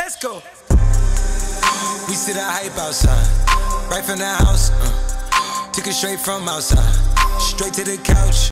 Let's go. We see the hype outside, right from the house. Took it straight from outside, straight to the couch.